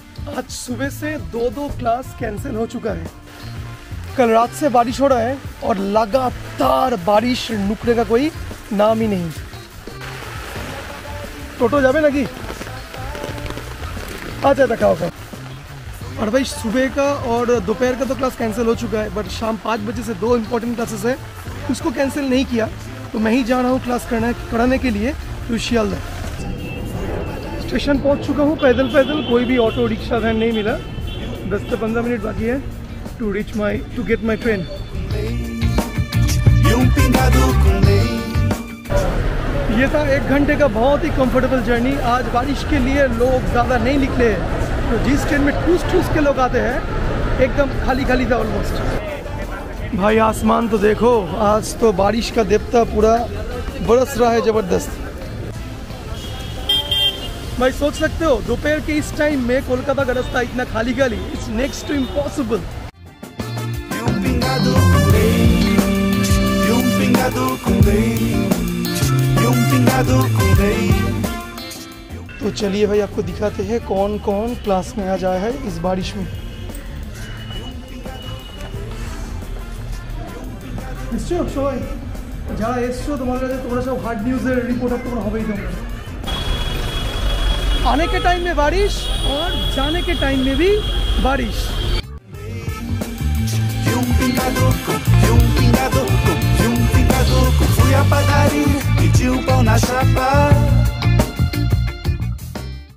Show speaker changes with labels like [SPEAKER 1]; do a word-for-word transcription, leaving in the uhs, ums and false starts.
[SPEAKER 1] आज सुबह से दो दो क्लास कैंसिल हो चुका है। कल रात से बारिश हो रहा है और लगातार बारिश रुकने का कोई नाम ही नहीं। टोटो जावे लगी अच्छा दिखाओ का। और भाई सुबह का और दोपहर का तो क्लास कैंसिल हो चुका है, बट शाम पाँच बजे से दो इम्पोर्टेंट क्लासेस है, उसको कैंसिल नहीं किया तो मैं ही जा रहा हूँ क्लास करना कराने के लिए टू शियालदह। स्टेशन पहुँच चुका हूँ पैदल पैदल, कोई भी ऑटो रिक्शा वैन नहीं मिला। दस से पंद्रह मिनट बाकी है to reach my to get my train. ये था एक घंटे का बहुत ही कंफर्टेबल जर्नी। आज बारिश के लिए लोग ज़्यादा नहीं निकले, तो जिस ट्रेन में ठूस ठूस के लोग आते हैं एकदम खाली खाली था ऑलमोस्ट। भाई आसमान तो देखो, आज तो बारिश का देवता पूरा बरस रहा है ज़बरदस्त। भाई सोच सकते हो दोपहर के इस टाइम में कोलकाता का रास्ता इतना खाली खाली, इट्स नेक्स्ट टू इम्पॉसिबल। तो चलिए भाई आपको दिखाते हैं कौन कौन क्लास में आ जाया है इस बारिश में। নিশ্চয় সবাই যারা এসছো তোমার কাছে তোমরা সব হার্ড নিউজের রিপোর্টার তোমরা হবেই। তোমরা आने के टाइम में बारिश और जाने के टाइम में भी बारिश। Fui à padaria, pedi um pão na chapa.